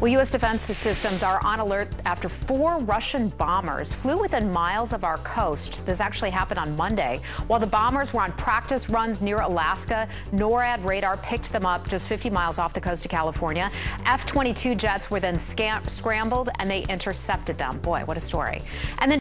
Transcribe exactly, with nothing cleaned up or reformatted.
Well, U S defense systems are on alert after four Russian bombers flew within miles of our coast. This actually happened on Monday. While the bombers were on practice runs near Alaska, NORAD radar picked them up just fifty miles off the coast of California. F twenty-two jets were then scrambled and they intercepted them. Boy, what a story. And then